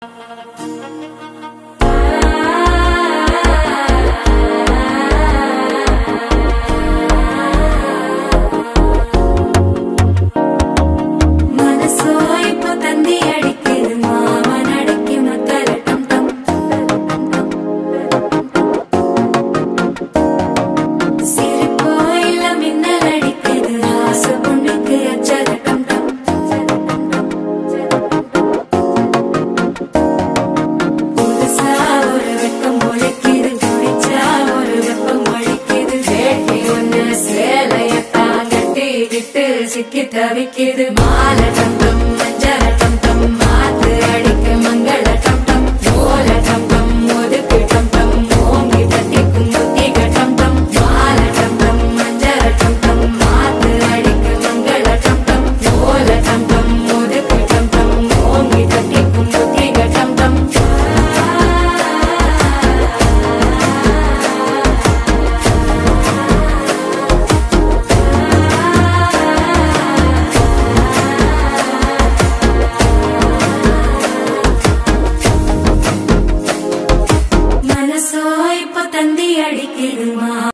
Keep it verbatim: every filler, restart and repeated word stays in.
சிக்கி தவிக்குது மால டம் டம் மஞ்சள டம் டம் மாத்து அடிக்க மங்கள டம் டம் ஓல டம் டம் ஒதுக்கு டம் டம் ஓங்கி பத்திக்கும் புத்திக டம் டம் மால டம் டம் மஞ்சள டம் டம் மாத்து அடிக்க மங்கள டம் டம் ஓல டம் டம் ஒதுக்கு டம் டம் ஓங்கி பத்திக்கும் புத்திக டம் டம் தந்தி அடிக்குது